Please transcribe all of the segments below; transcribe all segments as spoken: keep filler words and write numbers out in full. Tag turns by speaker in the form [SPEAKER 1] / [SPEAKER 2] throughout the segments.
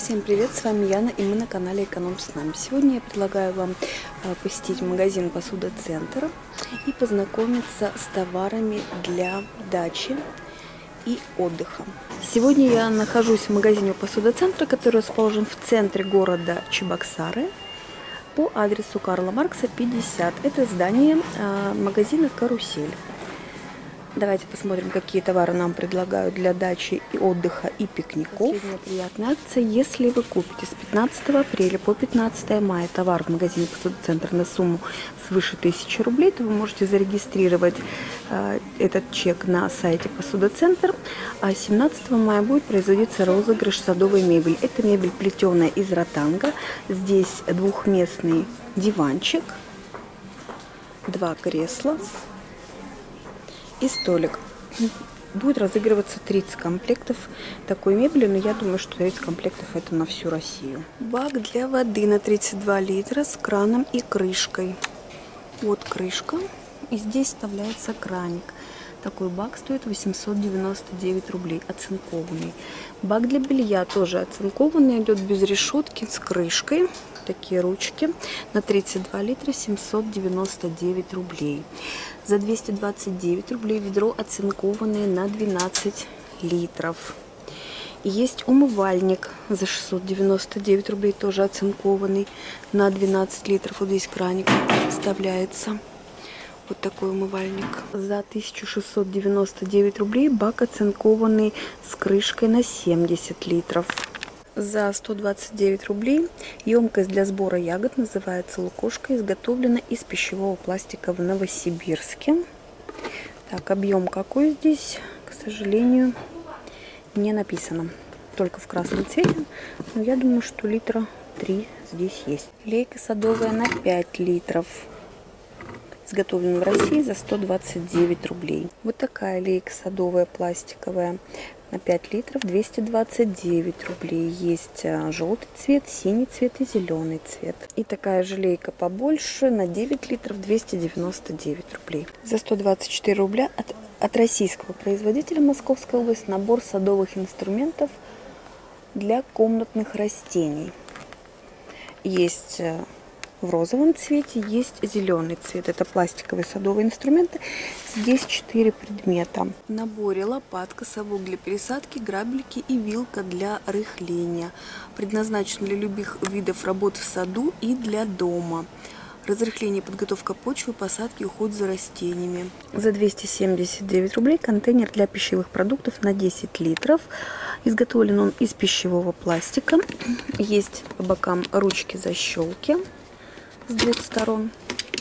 [SPEAKER 1] Всем привет, с вами Яна, и мы на канале Эконом с нами. Сегодня я предлагаю вам посетить магазин Посуда Центр и познакомиться с товарами для дачи и отдыха. Сегодня я нахожусь в магазине Посуда Центра, который расположен в центре города Чебоксары по адресу Карла Маркса пятьдесят. Это здание магазина «Карусель». Давайте посмотрим, какие товары нам предлагают для дачи и отдыха и пикников. Последняя приятная акция. Если вы купите с пятнадцатого апреля по пятнадцатое мая товар в магазине Посуда Центр на сумму свыше тысячи рублей, то вы можете зарегистрировать э, этот чек на сайте Посуда Центр. А семнадцатого мая будет производиться розыгрыш садовой мебели. Это мебель плетеная из ротанга. Здесь двухместный диванчик, два кресла и столик. Будет разыгрываться тридцать комплектов такой мебели, но я думаю, что тридцать комплектов это на всю Россию. Бак для воды на тридцать два литра с краном и крышкой. Вот крышка, и здесь вставляется краник. Такой бак стоит восемьсот девяносто девять рублей, оцинкованный. Бак для белья тоже оцинкованный, идет без решетки, с крышкой. Такие ручки на тридцать два литра, семьсот девяносто девять рублей. За двести двадцать девять рублей ведро оцинкованное на двенадцать литров. И есть умывальник за шестьсот девяносто девять рублей, тоже оцинкованный на двенадцать литров. Вот здесь краник вставляется. Вот такой умывальник. За тысячу шестьсот девяносто девять рублей бак оцинкованный с крышкой на семьдесят литров. За сто двадцать девять рублей емкость для сбора ягод, называется лукошка, изготовлена из пищевого пластика в Новосибирске. Так, объем какой здесь, к сожалению, не написано. Только в красном цвете, но я думаю, что литра три здесь есть. Лейка садовая на пять литров. Изготовлена в России за сто двадцать девять рублей. Вот такая лейка садовая пластиковая на пять литров, двести двадцать девять рублей. Есть желтый цвет, синий цвет и зеленый цвет. И такая же лейка побольше на девять литров, двести девяносто девять рублей. За сто двадцать четыре рубля от, от российского производителя Московской области набор садовых инструментов для комнатных растений. Есть в розовом цвете, есть зеленый цвет. Это пластиковые садовые инструменты. Здесь четыре предмета. В наборе лопатка, совок для пересадки, грабельки и вилка для рыхления. Предназначен для любых видов работ в саду и для дома. Разрыхление, подготовка почвы, посадки и уход за растениями. За двести семьдесят девять рублей контейнер для пищевых продуктов на десять литров. Изготовлен он из пищевого пластика. Есть по бокам ручки-защелки с двух сторон.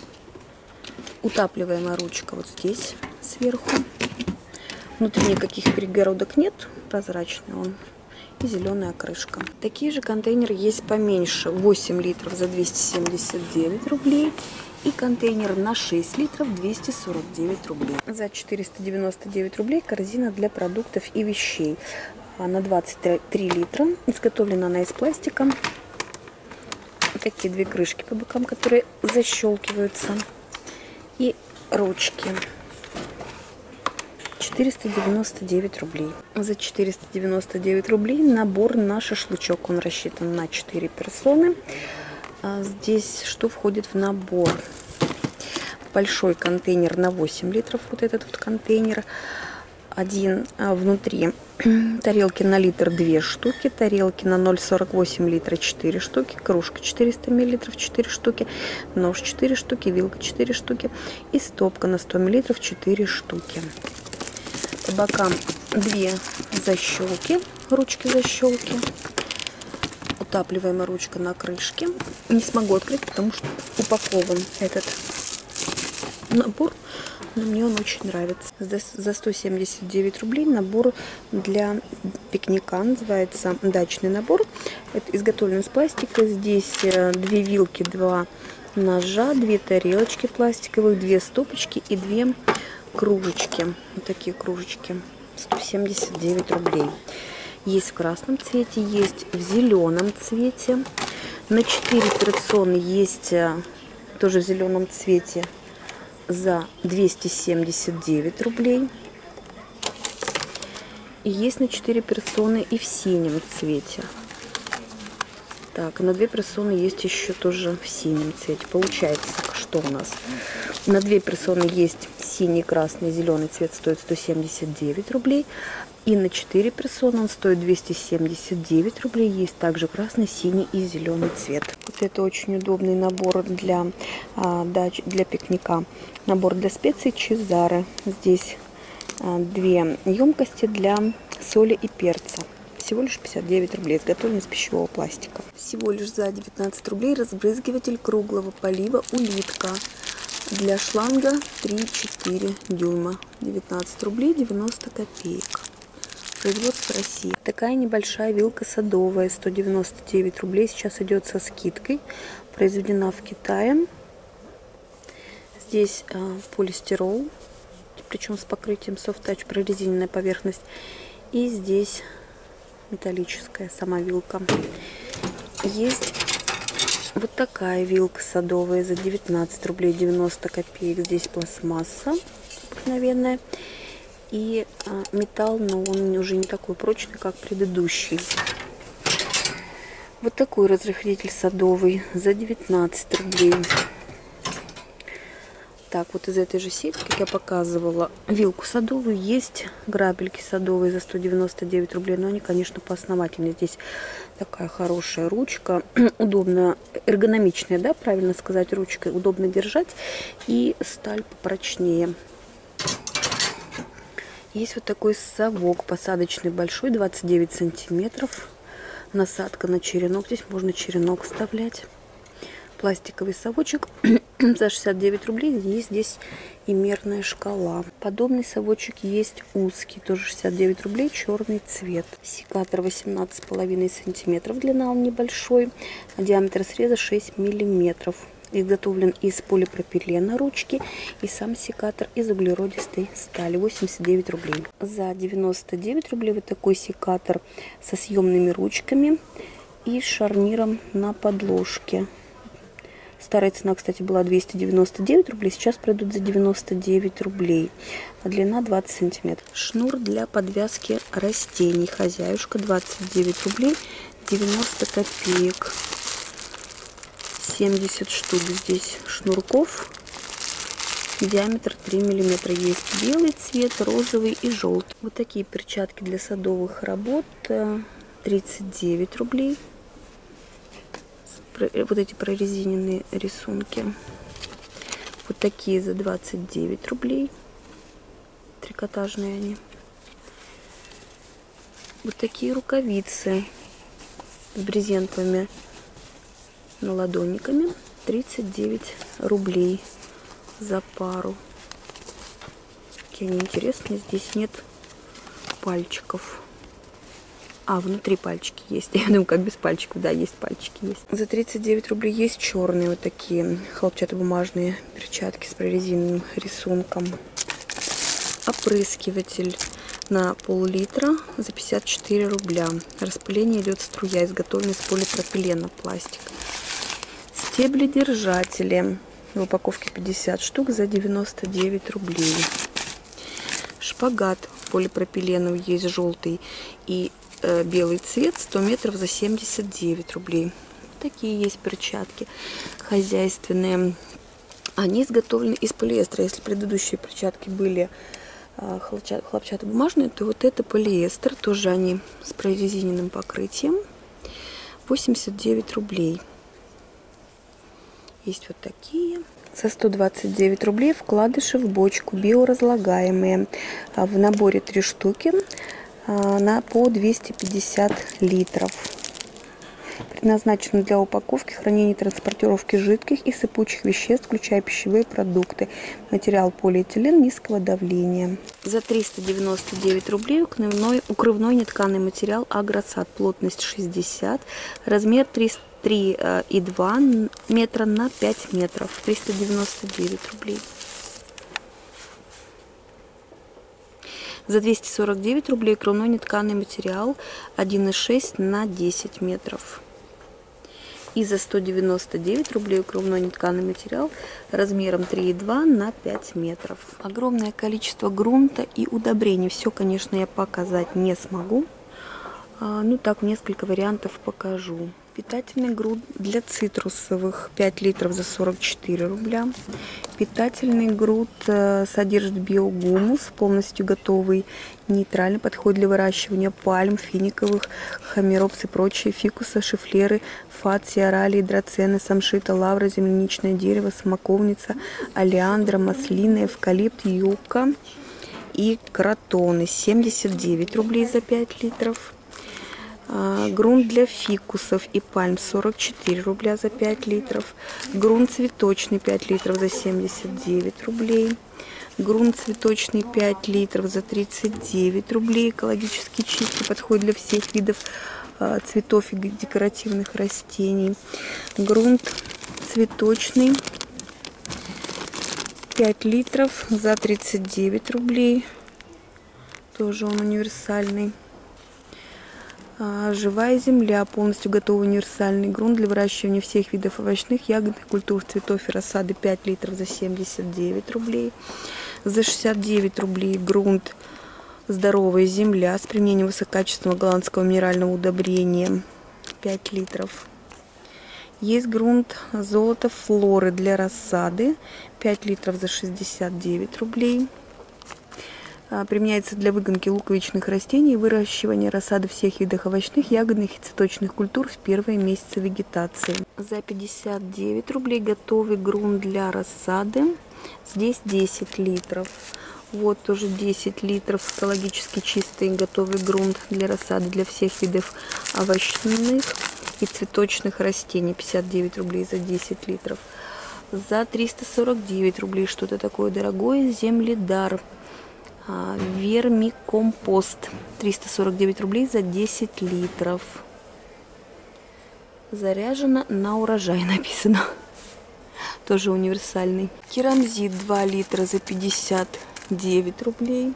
[SPEAKER 1] Утапливаемая ручка вот здесь сверху. Внутри никаких перегородок нет, прозрачный он. И зеленая крышка. Такие же контейнеры есть поменьше, восемь литров за двести семьдесят девять рублей. И контейнер на шесть литров двести сорок девять рублей. За четыреста девяносто девять рублей корзина для продуктов и вещей на двадцать три литра. Изготовлена она из пластика. Такие две крышки по бокам, которые защелкиваются. И ручки. четыреста девяносто девять рублей. За четыреста девяносто девять рублей набор на шашлычок. Он рассчитан на четыре персоны. А здесь что входит в набор? Большой контейнер на восемь литров. Вот этот вот контейнер. Один а, внутри тарелки на литр две штуки, тарелки на ноль сорок восемь литра четыре штуки, кружка четыреста миллилитров четыре штуки, нож четыре штуки, вилка четыре штуки и стопка на сто миллилитров четыре штуки. По бокам две защелки, ручки-защелки, утапливаемая ручка на крышке. Не смогу открыть, потому что упакован этот набор. Но мне он очень нравится. За сто семьдесят девять рублей набор для пикника, называется дачный набор. Это изготовлен из пластика. Здесь две вилки, два ножа, две тарелочки пластиковых, две стопочки и две кружечки. Вот такие кружечки. сто семьдесят девять рублей. Есть в красном цвете, есть в зеленом цвете. На четыре персоны есть тоже в зеленом цвете за двести семьдесят девять рублей. И есть на четыре персоны и в синем цвете. Так, на две персоны есть еще тоже в синем цвете. Получается, что у нас? На две персоны есть синий, красный, зеленый цвет, стоит сто семьдесят девять рублей. И на четыре персоны он стоит двести семьдесят девять рублей. Есть также красный, синий и зеленый цвет. Вот это очень удобный набор для а, дач, для пикника. Набор для специй Чезаре. Здесь а, две емкости для соли и перца. Всего лишь пятьдесят девять рублей, изготовлен из пищевого пластика. Всего лишь за девятнадцать рублей разбрызгиватель круглого полива «Улитка» для шланга три-четыре дюйма. девятнадцать рублей девяносто копеек. Производство России. Такая небольшая вилка садовая, сто девяносто девять рублей. Сейчас идет со скидкой. Произведена в Китае. Здесь а, полистирол, причем с покрытием Soft Touch, прорезиненная поверхность. И здесь металлическая сама вилка. Есть вот такая вилка садовая за девятнадцать рублей девяносто копеек. Здесь пластмасса обыкновенная. И а, металл, но он уже не такой прочный, как предыдущий. Вот такой разрыхлитель садовый за девятнадцать рублей. Так, вот из этой же сетки, как я показывала, вилку садовую, есть грабельки садовые за сто девяносто девять рублей, но они, конечно, поосновательнее. Здесь такая хорошая ручка, удобно, эргономичная, да, правильно сказать, ручкой, удобно держать, и сталь попрочнее. Есть вот такой совок посадочный большой, двадцать девять сантиметров, насадка на черенок, здесь можно черенок вставлять. Пластиковый совочек за шестьдесят девять рублей. Есть здесь и мерная шкала. Подобный совочек есть узкий, тоже шестьдесят девять рублей, черный цвет. Секатор восемнадцать с половиной сантиметров, длина он небольшой, диаметр среза шесть миллиметров. Изготовлен из полипропилена ручки, и сам секатор из углеродистой стали. восемьдесят девять рублей. За девяносто девять рублей вот такой секатор со съемными ручками и шарниром на подложке. Старая цена, кстати, была двести девяносто девять рублей, сейчас пройдут за девяносто девять рублей. А длина двадцать сантиметров. Шнур для подвязки растений. Хозяюшка, двадцать девять рублей девяносто копеек. семьдесят штук здесь шнурков. Диаметр три миллиметра. Есть белый цвет, розовый и желтый. Вот такие перчатки для садовых работ. тридцать девять рублей. Вот эти прорезиненные рисунки. Вот такие за двадцать девять рублей. Трикотажные они. Вот такие рукавицы с брезентовыми наладонниками. тридцать девять рублей за пару. Какие они интересные. Здесь нет пальчиков. А, внутри пальчики есть. Я думаю, как без пальчиков. Да, есть пальчики есть. За тридцать девять рублей есть черные вот такие хлопчатобумажные перчатки с прорезиненным рисунком. Опрыскиватель на пол-литра за пятьдесят четыре рубля. Распыление идет струя, изготовлен из полипропилена пластик. Стебли-держатели в упаковке пятьдесят штук за девяносто девять рублей. Шпагат полипропиленовый есть желтый и э, белый цвет, сто метров за семьдесят девять рублей. Такие есть перчатки хозяйственные. Они изготовлены из полиэстера. Если предыдущие перчатки были э, хлопчатобумажные, то вот это полиэстер. Тоже они с прорезиненным покрытием. восемьдесят девять рублей. Есть вот такие. За сто двадцать девять рублей вкладыши в бочку биоразлагаемые. В наборе три штуки на по двести пятьдесят литров. Предназначены для упаковки, хранения и транспортировки жидких и сыпучих веществ, включая пищевые продукты. Материал полиэтилен низкого давления. За триста девяносто девять рублей укрывной, укрывной нетканый материал Агросад. Плотность шестьдесят, размер триста. три и два метра на пять метров. триста девяносто девять рублей. За двести сорок девять рублей кружной нетканый материал один и шесть на десять метров. И за сто девяносто девять рублей кружной нетканый материал размером три и два на пять метров. Огромное количество грунта и удобрений. Все, конечно, я показать не смогу. Ну так, несколько вариантов покажу. Питательный грунт для цитрусовых пять литров за сорок четыре рубля. Питательный грунт содержит биогумус, полностью готовый, нейтральный, подходит для выращивания пальм, финиковых, хамеропс и прочие, фикуса, шифлеры, фации, оралии, драцены, самшита, лавра, земляничное дерево, смоковница, олеандра, маслины, эвкалипт, юка и кротоны. семьдесят девять рублей за пять литров. Грунт для фикусов и пальм сорок четыре рубля за пять литров. Грунт цветочный пять литров за семьдесят девять рублей. Грунт цветочный пять литров за тридцать девять рублей. Экологически чистый, подходит для всех видов цветов и декоративных растений. Грунт цветочный пять литров за тридцать девять рублей. Тоже он универсальный. Живая земля, полностью готовый универсальный грунт для выращивания всех видов овощных, ягодных культур, цветов и рассады пять литров за семьдесят девять рублей. За шестьдесят девять рублей грунт здоровая земля с применением высококачественного голландского минерального удобрения пять литров. Есть грунт золото флоры для рассады пять литров за шестьдесят девять рублей. Применяется для выгонки луковичных растений и выращивания рассады всех видов овощных, ягодных и цветочных культур в первые месяцы вегетации. За пятьдесят девять рублей готовый грунт для рассады. Здесь десять литров. Вот тоже десять литров экологически чистый готовый грунт для рассады для всех видов овощных и цветочных растений. пятьдесят девять рублей за десять литров. За триста сорок девять рублей что-то такое дорогое. Земледар. Вермикомпост триста сорок девять рублей за десять литров. Заряжено на урожай написано. Тоже универсальный. Керамзит два литра за пятьдесят девять рублей.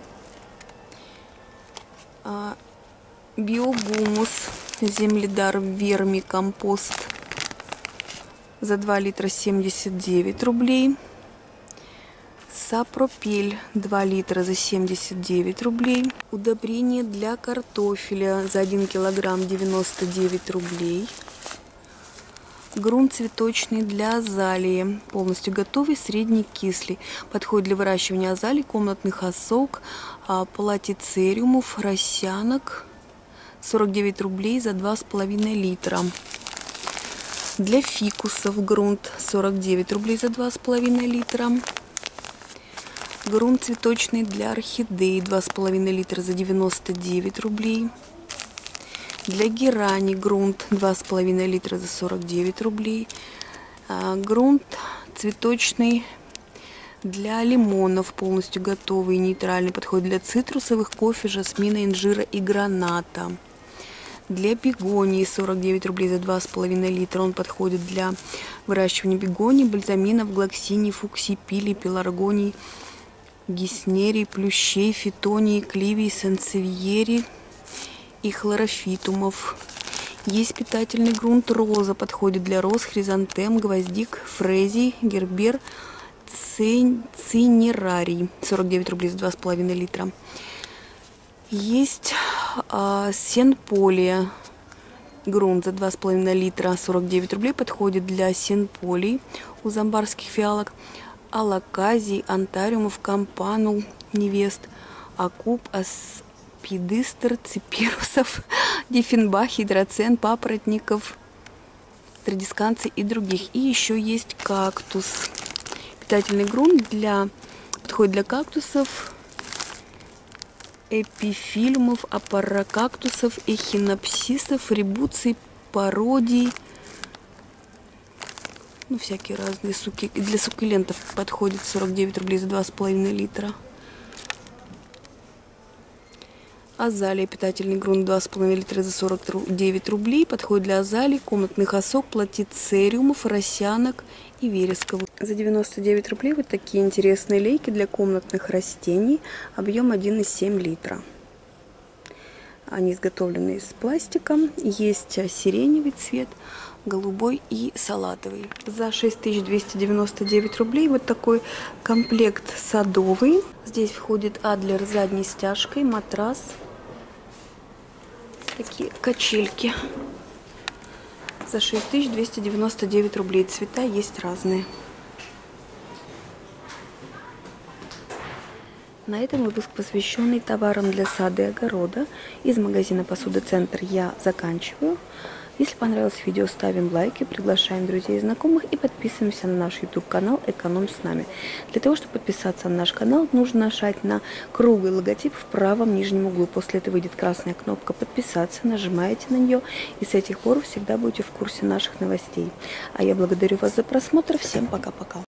[SPEAKER 1] Биогумус Земледар Вермикомпост за два литра семьдесят девять рублей. Сапропель два литра за семьдесят девять рублей. Удобрение для картофеля за один килограмм девяносто девять рублей. Грунт цветочный для азалии. Полностью готовый, средний кислый. Подходит для выращивания азалий, комнатных осок, палатицериумов, росянок. сорок девять рублей за два с половиной литра. Для фикусов грунт сорок девять рублей за два с половиной литра. Грунт цветочный для орхидеи два с половиной литра за девяносто девять рублей. Для герани грунт два с половиной литра за сорок девять рублей. Грунт цветочный для лимонов, полностью готовый, нейтральный, подходит для цитрусовых, кофе, жасмина, инжира и граната. Для бегонии сорок девять рублей за два с половиной литра. Он подходит для выращивания бегоний, бальзаминов, глоксиний, фуксий, пилий, пеларгоний, гиснерий, плющей, фитонии, кливий, сансевьери и хлорофитумов. Есть питательный грунт роза, подходит для роз, хризантем, гвоздик, фрезий, гербер, цинерарий. сорок девять рублей за два с половиной литра. Есть а, сенполия грунт за два с половиной литра, сорок девять рублей, подходит для сенполий у замбарских фиалок. Алаказий, антариумов, кампанул, невест, акуб, аспидистр, ципирусов, диффенбах, драцен, папоротников, традисканций и других. И еще есть кактус. Питательный грунт для, подходит для кактусов, эпифилумов, апаракактусов, эхинопсисов, ребуций, пародий. Ну, всякие разные суки. Для суккулентов подходит сорок девять рублей за два с половиной литра. Азалия, питательный грунт два с половиной литра за сорок девять рублей. Подходит для азалий, комнатных осок, платицериумов, росянок и вересков. За девяносто девять рублей вот такие интересные лейки для комнатных растений. Объем один и семь литра. Они изготовлены из пластика. Есть сиреневый цвет, голубой и салатовый. За шесть тысяч двести девяносто девять рублей вот такой комплект садовый. Здесь входит адлер с задней стяжкой, матрас, такие качельки за шесть тысяч двести девяносто девять рублей. Цвета есть разные. На этом выпуск, посвященный товарам для сада и огорода из магазина «Посуда Центр», я заканчиваю. Если понравилось видео, ставим лайки, приглашаем друзей и знакомых и подписываемся на наш YouTube-канал «Эконом с нами». Для того, чтобы подписаться на наш канал, нужно нажать на круглый логотип в правом нижнем углу. После этого выйдет красная кнопка «Подписаться», нажимаете на нее и с этих пор всегда будете в курсе наших новостей. А я благодарю вас за просмотр. Всем пока-пока.